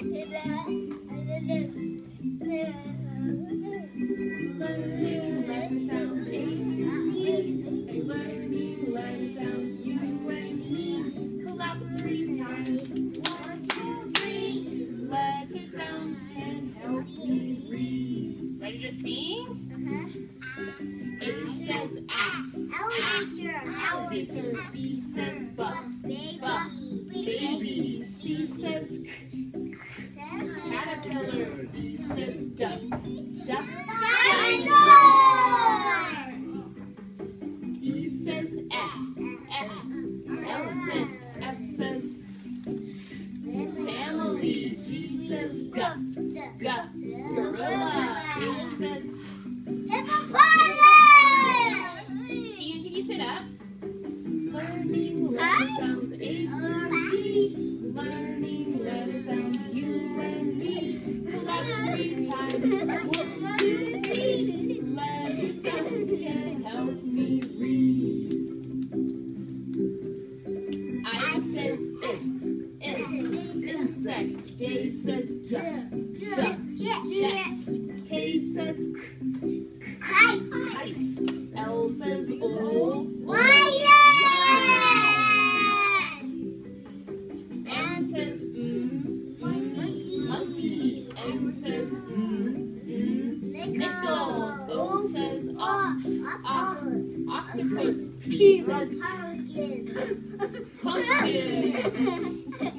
Learning letter sounds A to Z. A learning letter sounds U and E. Clap 3 times. 1, 2, 3. Letter sounds can help you read. Ready to sing? A says Elevator. elevator. B says baby. C says caterpillar. D says duck. Dinosaur. E says elephant. F says family. G says gorilla. H says Hippopotamus. Ian, can you sit up? Learning letter sounds A to Z. Learning letter sounds U and E. Clap 3 times. 1, 2, 3. Letter sounds can help me read. I says insect. J says jet. K says kite. L says Lion. M says monkey. N says nickel. O says octopus. P says pumpkin.